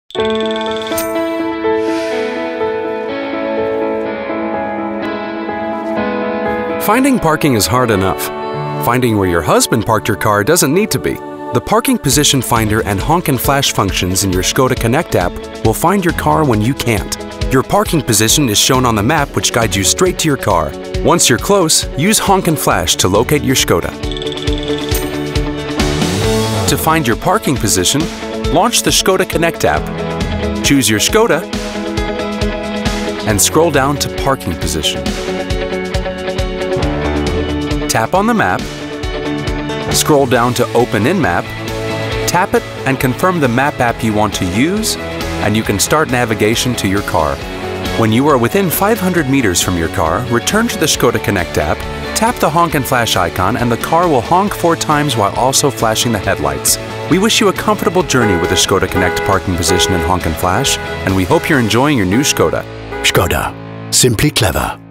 Finding parking is hard enough. Finding where your husband parked your car doesn't need to be. The Parking Position Finder and honk and flash functions in your Škoda Connect app will find your car when you can't. Your parking position is shown on the map, which guides you straight to your car. Once you're close, use honk and flash to locate your Škoda. To find your parking position, launch the Škoda Connect app, choose your Škoda, and scroll down to Parking Position. Tap on the map, scroll down to Open in Map, tap it and confirm the map app you want to use, and you can start navigation to your car. When you are within 500 meters from your car, return to the Škoda Connect app, tap the honk and flash icon, and the car will honk 4 times while also flashing the headlights. We wish you a comfortable journey with the Škoda Connect Parking Position and honk and flash, and we hope you're enjoying your new Škoda. Škoda. Simply clever.